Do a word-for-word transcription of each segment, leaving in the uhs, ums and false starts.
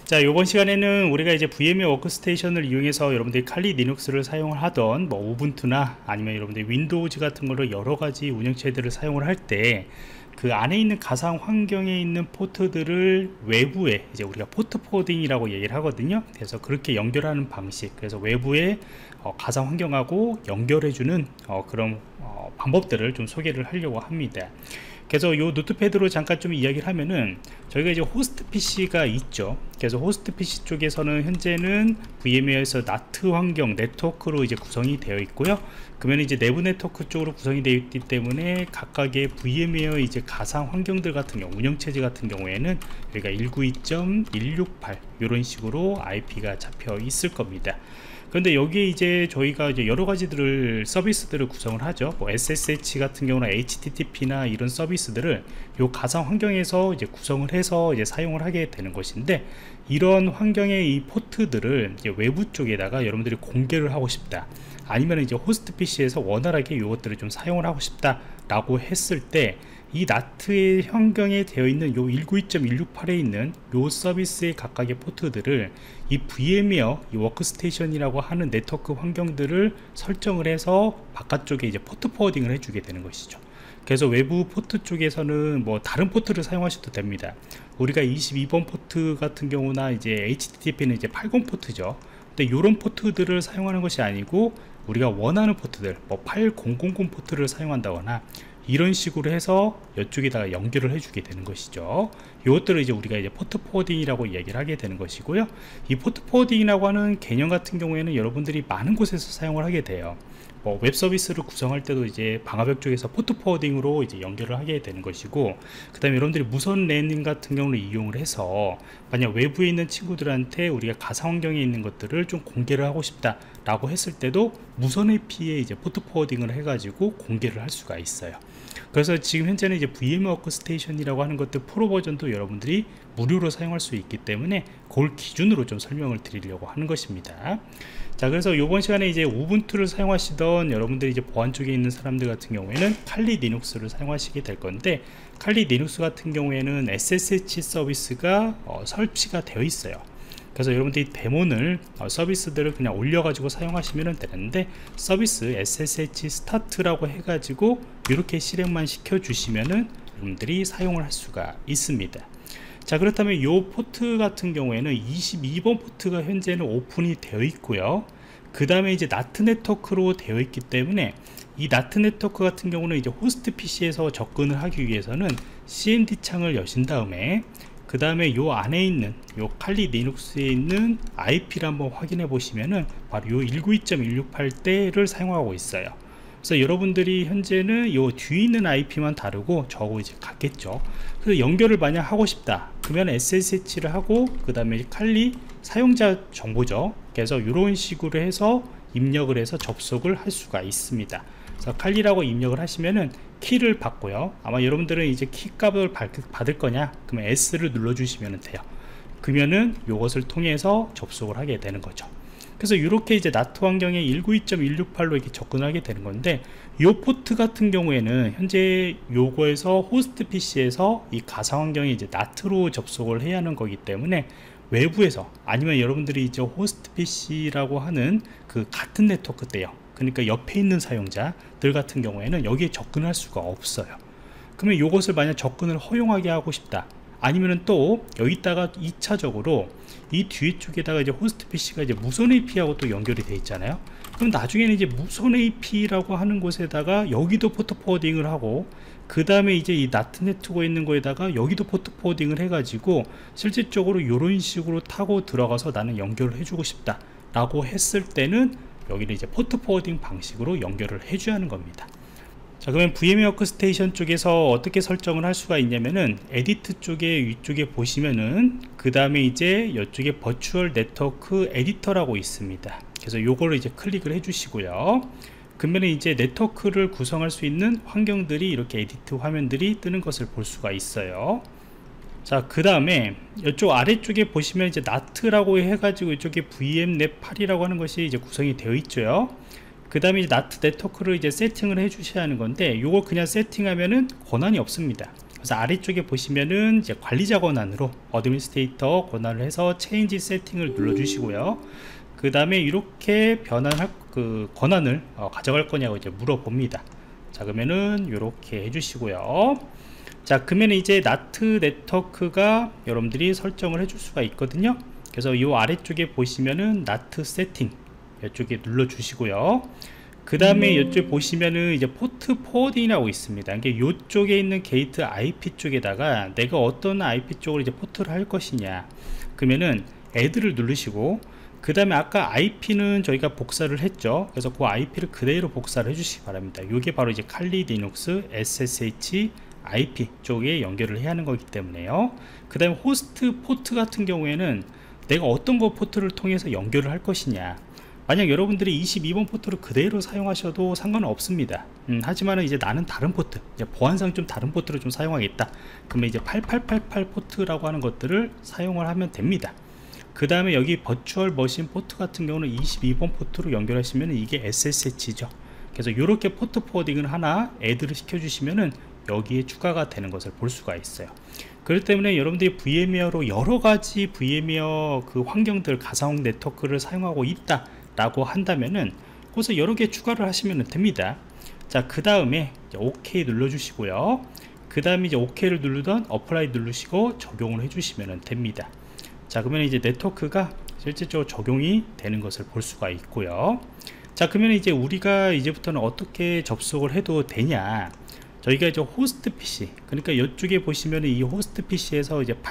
자, 이번 시간에는 우리가 이제 브이엠웨어 워크스테이션을 이용해서 여러분들이 칼리 리눅스를 사용을 하던 뭐 우분투나 아니면 여러분들 윈도우즈 같은 거를 여러 가지 운영체들을 사용을 할 때 그 안에 있는 가상 환경에 있는 포트들을 외부에 이제 우리가 포트 포워딩이라고 얘기를 하거든요. 그래서 그렇게 연결하는 방식, 그래서 외부에 어, 가상 환경하고 연결해주는 어, 그런 어, 방법들을 좀 소개를 하려고 합니다. 그래서 요 노트패드로 잠깐 좀 이야기를 하면은 저희가 이제 호스트 피씨가 있죠. 그래서 호스트 피씨 쪽에서는 현재는 브이엠웨어에서 나트 환경 네트워크로 이제 구성이 되어 있고요. 그러면 이제 내부 네트워크 쪽으로 구성이 되어 있기 때문에 각각의 브이엠웨어 이제 가상 환경들 같은 경우, 운영체제 같은 경우에는 우리가 일구이 점 일육팔 이런 식으로 아이피가 잡혀 있을 겁니다. 그런데 여기에 이제 저희가 이제 여러 가지들을 서비스들을 구성을 하죠. 뭐 에스에스에이치 같은 경우나 에이치티티피나 이런 서비스들을 요 가상 환경에서 이제 구성을 해서 이제 사용을 하게 되는 것인데, 이런 환경의 이 포트들을 이제 외부 쪽에다가 여러분들이 공개를 하고 싶다, 아니면 이제 호스트 피씨에서 원활하게 이것들을 좀 사용을 하고 싶다 라고 했을 때, 이 나트의 환경에 되어 있는 요 일구이 점 일육팔에 있는 요 서비스의 각각의 포트들을 이 브이엠웨어 이 워크스테이션이라고 하는 네트워크 환경들을 설정을 해서 바깥쪽에 이제 포트 포워딩을 해주게 되는 것이죠. 그래서 외부 포트 쪽에서는 뭐 다른 포트를 사용하셔도 됩니다. 우리가 이십이 번 포트 같은 경우나 이제 에이치티티피는 이제 팔십 포트죠. 근데 이런 포트들을 사용하는 것이 아니고 우리가 원하는 포트들, 뭐 팔공공공 포트를 사용한다거나 이런 식으로 해서 이쪽에다가 연결을 해주게 되는 것이죠. 이것들을 이제 우리가 이제 포트 포워딩이라고 얘기를 하게 되는 것이고요. 이 포트 포워딩이라고 하는 개념 같은 경우에는 여러분들이 많은 곳에서 사용을 하게 돼요. 뭐 웹 서비스를 구성할 때도 이제 방화벽 쪽에서 포트 포워딩으로 이제 연결을 하게 되는 것이고, 그 다음에 여러분들이 무선 랜 같은 경우를 이용을 해서 만약 외부에 있는 친구들한테 우리가 가상 환경에 있는 것들을 좀 공개를 하고 싶다 라고 했을 때도 무선 에이피에 이제 포트 포워딩을 해가지고 공개를 할 수가 있어요. 그래서 지금 현재는 이제 브이엠웨어 워크스테이션이라고 하는 것들 프로 버전도 여러분들이 무료로 사용할 수 있기 때문에 그걸 기준으로 좀 설명을 드리려고 하는 것입니다. 자, 그래서 이번 시간에 이제 우분투를 사용하시던 여러분들이 이제 보안 쪽에 있는 사람들 같은 경우에는 칼리 리눅스를 사용하시게 될 건데, 칼리 리눅스 같은 경우에는 에스에스에이치 서비스가 어, 설치가 되어 있어요. 그래서 여러분들이 데몬을 어, 서비스들을 그냥 올려가지고 사용하시면 되는데, 서비스 에스에스에이치 스타트라고 해가지고 이렇게 실행만 시켜 주시면은 여러분들이 사용을 할 수가 있습니다. 자, 그렇다면 이 포트 같은 경우에는 이십이 번 포트가 현재는 오픈이 되어 있고요. 그 다음에 이제 나트 네트워크로 되어 있기 때문에 이 나트 네트워크 같은 경우는 이제 호스트 피씨에서 접근을 하기 위해서는 씨엔디 창을 여신 다음에 그 다음에 요 안에 있는 요 칼리 리눅스에 있는 아이피를 한번 확인해 보시면은 바로 요 일구이 점 일육팔 대를 사용하고 있어요. 그래서 여러분들이 현재는 요 뒤에 있는 아이피만 다르고 저하고 이제 같겠죠. 그래서 연결을 만약 하고 싶다 그러면 에스에스에이치를 하고 그 다음에 칼리 사용자 정보죠. 그래서 이런 식으로 해서 입력을 해서 접속을 할 수가 있습니다. 그래서 칼리라고 입력을 하시면은 키를 받고요. 아마 여러분들은 이제 키 값을 받을 거냐 그러면 S를 눌러 주시면 돼요. 그러면은 요것을 통해서 접속을 하게 되는 거죠. 그래서 이렇게 이제 나트 환경에 일구이 점 일육팔로 이렇게 접근하게 되는 건데, 요 포트 같은 경우에는 현재 요거에서 호스트 피씨에서 이 가상 환경에 이제 나트로 접속을 해야 하는 거기 때문에 외부에서 아니면 여러분들이 이제 호스트 피씨라고 하는 그 같은 네트워크 때요, 그러니까 옆에 있는 사용자들 같은 경우에는 여기에 접근할 수가 없어요. 그러면 요것을 만약 접근을 허용하게 하고 싶다, 아니면은 또 여기다가 이 차적으로 이 뒤에 쪽에다가 이제 호스트 피씨가 이제 무선 에이피하고 또 연결이 돼 있잖아요. 그럼 나중에는 이제 무선 에이피라고 하는 곳에다가 여기도 포트 포워딩을 하고 그 다음에 이제 이 나트 네트워크에 있는 거에다가 여기도 포트 포워딩을 해가지고 실질적으로 이런 식으로 타고 들어가서 나는 연결을 해주고 싶다 라고 했을 때는 여기를 이제 포트 포워딩 방식으로 연결을 해줘야 하는 겁니다. 자, 그러면 브이엠웨어 워크스테이션 쪽에서 어떻게 설정을 할 수가 있냐면은 에디트 쪽에 위쪽에 보시면은 그 다음에 이제 이쪽에 버추얼 네트워크 에디터라고 있습니다. 그래서 요거를 이제 클릭을 해 주시고요. 그러면 이제 네트워크를 구성할 수 있는 환경들이 이렇게 에디트 화면들이 뜨는 것을 볼 수가 있어요. 자, 그 다음에 이쪽 아래쪽에 보시면 이제 나트라고 해가지고 이쪽에 브이엠넷 팔이라고 하는 것이 이제 구성이 되어 있죠. 그 다음에 이제 나트 네트워크를 이제 세팅을 해 주셔야 하는 건데, 요걸 그냥 세팅하면은 권한이 없습니다. 그래서 아래쪽에 보시면은 이제 관리자 권한으로 어드민스트레이터 권한을 해서 체인지 세팅을 눌러 주시고요. 그 다음에 이렇게 변환할 그 권한을 어, 가져갈 거냐고 이제 물어봅니다. 자, 그러면은 이렇게 해주시고요. 자, 그러면 이제 나트 네트워크가 여러분들이 설정을 해줄 수가 있거든요. 그래서 이 아래쪽에 보시면은 나트 세팅 이쪽에 눌러 주시고요. 그 다음에 이쪽 보시면은 이제 포트 포워딩이라고 있습니다. 이게 이쪽에 있는 게이트 아이피 쪽에다가 내가 어떤 아이피 쪽으로 이제 포트를 할 것이냐, 그러면은 애드를 누르시고, 그 다음에 아까 아이피는 저희가 복사를 했죠. 그래서 그 아이피를 그대로 복사를 해주시기 바랍니다. 이게 바로 이제 칼리 리눅스 에스에스에이치 아이피 쪽에 연결을 해야 하는 거기 때문에요. 그 다음에 호스트 포트 같은 경우에는 내가 어떤 거 포트를 통해서 연결을 할 것이냐, 만약 여러분들이 이십이 번 포트를 그대로 사용하셔도 상관은 없습니다. 음, 하지만 이제 나는 다른 포트, 이제 보안상 좀 다른 포트를 좀 사용하겠다, 그러면 이제 팔팔팔팔 포트라고 하는 것들을 사용을 하면 됩니다. 그 다음에 여기 버추얼 머신 포트 같은 경우는 이십이 번 포트로 연결하시면 이게 에스에스에이치죠. 그래서 이렇게 포트 포워딩을 하나 애드를 시켜주시면은 여기에 추가가 되는 것을 볼 수가 있어요. 그렇기 때문에 여러분들이 브이엠웨어로 여러가지 브이엠웨어 그 환경들, 가상 네트워크를 사용하고 있다 라고 한다면은 거기서 여러 개 추가를 하시면 됩니다. 자, 그 다음에 OK 눌러 주시고요. 그 다음에 이제 OK를 누르던 어플라이 누르시고 적용을 해주시면 됩니다. 자, 그러면 이제 네트워크가 실질적으로 적용이 되는 것을 볼 수가 있고요. 자, 그러면 이제 우리가 이제부터는 어떻게 접속을 해도 되냐, 저희가 이제 호스트 피씨, 그러니까 이쪽에 보시면 이 호스트 피씨에서 이제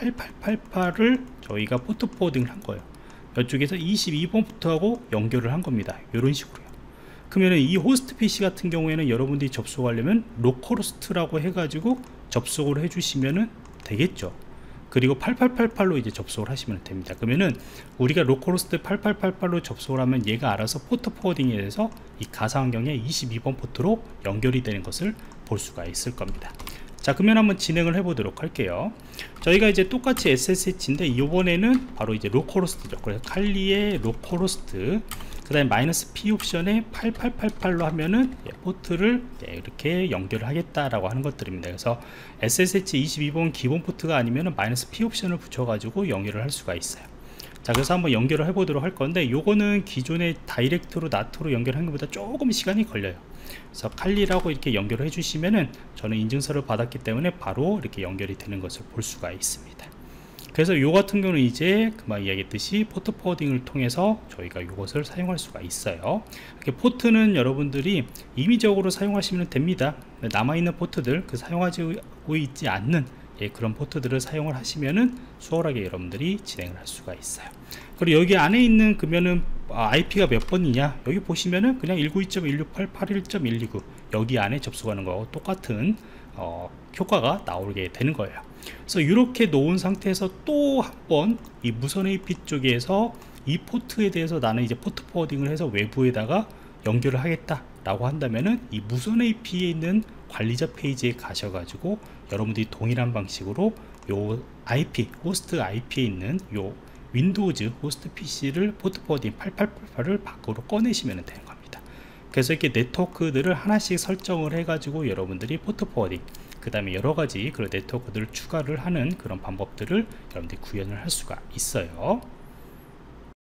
팔팔팔팔을 저희가 포트 포워딩을 한 거예요. 이쪽에서 이십이 번 포트하고 연결을 한 겁니다. 이런 식으로요. 그러면 이 호스트 피씨 같은 경우에는 여러분들이 접속하려면 로컬호스트라고 해가지고 접속을 해주시면 되겠죠. 그리고 팔팔팔팔로 이제 접속을 하시면 됩니다. 그러면은 우리가 로컬호스트 팔팔팔팔로 접속을 하면 얘가 알아서 포트 포워딩에 대해서 이 가상환경에 이십이 번 포트로 연결이 되는 것을 볼 수가 있을 겁니다. 자, 그러면 한번 진행을 해 보도록 할게요. 저희가 이제 똑같이 에스에스에이치인데 이번에는 바로 이제 로컬호스트죠. 그래서 칼리의 로컬호스트, 그 다음에 마이너스 P 옵션에 팔팔팔팔로 하면은 예, 포트를 예, 이렇게 연결을 하겠다라고 하는 것들입니다. 그래서 에스에스에이치 이십이 번 기본 포트가 아니면은 마이너스 P 옵션을 붙여가지고 연결을 할 수가 있어요. 자, 그래서 한번 연결을 해 보도록 할 건데, 요거는 기존의 다이렉트로 나트로 연결하는 것보다 조금 시간이 걸려요. 그래서 칼리라고 이렇게 연결을 해주시면은 저는 인증서를 받았기 때문에 바로 이렇게 연결이 되는 것을 볼 수가 있습니다. 그래서 요 같은 경우는 이제 그만 이야기했듯이 포트 포워딩을 통해서 저희가 이것을 사용할 수가 있어요. 이렇게 포트는 여러분들이 임의적으로 사용하시면 됩니다. 남아있는 포트들, 그 사용하고 있지 않는 예, 그런 포트들을 사용을 하시면은 수월하게 여러분들이 진행을 할 수가 있어요. 그리고 여기 안에 있는 그러면은 아이피가 몇 번이냐, 여기 보시면은 그냥 일구이 점 일육팔 팔일 점 일이구 여기 안에 접속하는 거하고 똑같은 어, 효과가 나오게 되는 거예요. 그래서 이렇게 놓은 상태에서 또 한 번 이 무선 에이피 쪽에서 이 포트에 대해서 나는 이제 포트 포워딩을 해서 외부에다가 연결을 하겠다 라고 한다면은 이 무선 에이피에 있는 관리자 페이지에 가셔가지고 여러분들이 동일한 방식으로 요 아이피, 호스트 아이피에 있는 요 윈도우즈 호스트 피씨를 포트 포워딩 팔팔팔팔을 밖으로 꺼내시면 되는 겁니다. 그래서 이렇게 네트워크들을 하나씩 설정을 해가지고 여러분들이 포트 포워딩, 그 다음에 여러가지 그런 네트워크들을 추가를 하는 그런 방법들을 여러분들이 구현을 할 수가 있어요.